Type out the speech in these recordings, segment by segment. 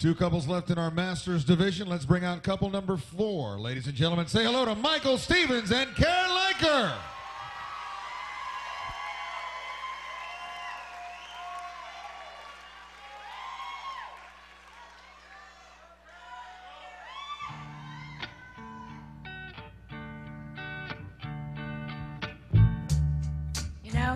Two couples left in our Masters division. Let's bring out couple number 4. Ladies and gentlemen, say hello to Michael Stevens and Karen Leiker. You know,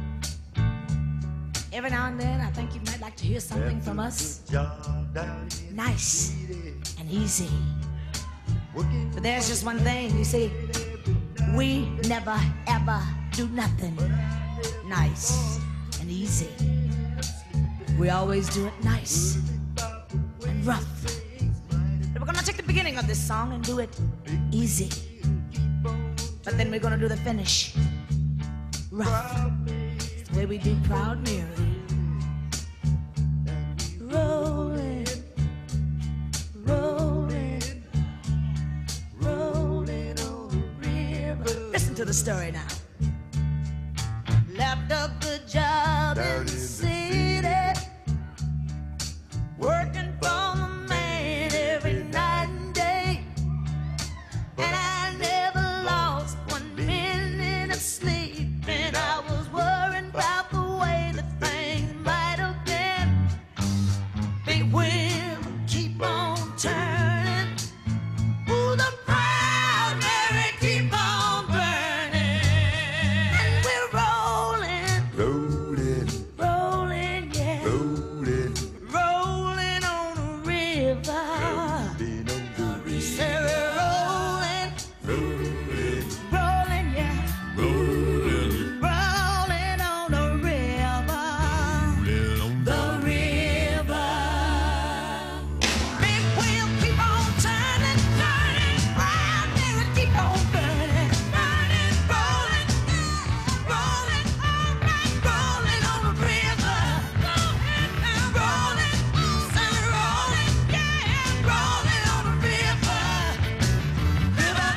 every now and then I think you might like to hear something from us. Nice and easy. But there's just one thing, you see, we never ever do nothing nice and easy. We always do it nice and rough. But we're gonna take the beginning of this song and do it easy. But then we're gonna do the finish rough. It's the way we do Proud Mary. Rolling, rolling, rolling on the river. Listen to the story now. Left a good job in the city, working for the man every night and day, and I never lost 1 minute of sleep, and I was worried about the way that things might have been. Big wheel keep on turning, ooh, the Proud Mary keep on burning, and we're rolling, Rolling, rolling, yeah, rolling, rolling on the river. rolling on the Say we're rolling, rolling, rolling, yeah, rolling, rolling on the river, the river. Big wheel keep on turning, turning, Proud Mary keep on burning, burning, rolling, rolling, all night, rolling on the river, rolling, say we're rolling, yeah, rolling on the river, river.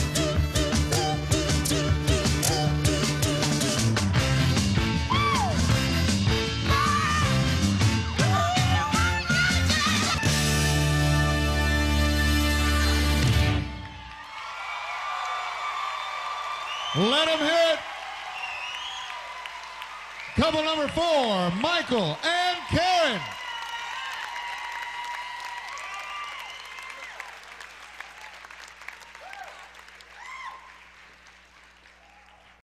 Let them hear it. Couple number 4, Michael and Karen.